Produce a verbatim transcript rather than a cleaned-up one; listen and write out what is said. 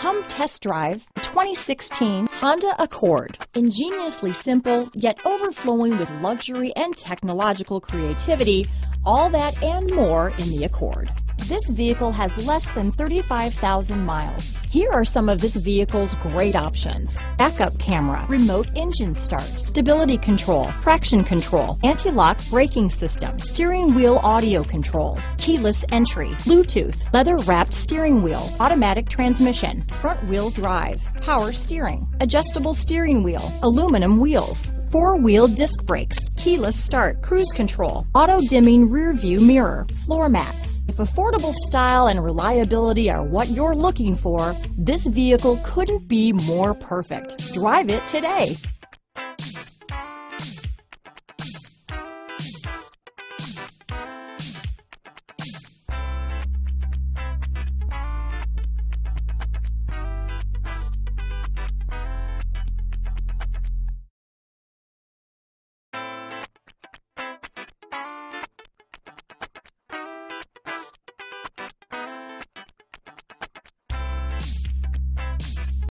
Come test drive the twenty sixteen Honda Accord. Ingeniously simple, yet overflowing with luxury and technological creativity, all that and more in the Accord. This vehicle has less than thirty-five thousand miles. Here are some of this vehicle's great options: backup camera, remote engine start, stability control, traction control, anti-lock braking system, steering wheel audio controls, keyless entry, Bluetooth, leather-wrapped steering wheel, automatic transmission, front-wheel drive, power steering, adjustable steering wheel, aluminum wheels, four-wheel disc brakes, keyless start, cruise control, auto-dimming rear-view mirror, floor mats. If affordable style and reliability are what you're looking for, this vehicle couldn't be more perfect. Drive it today.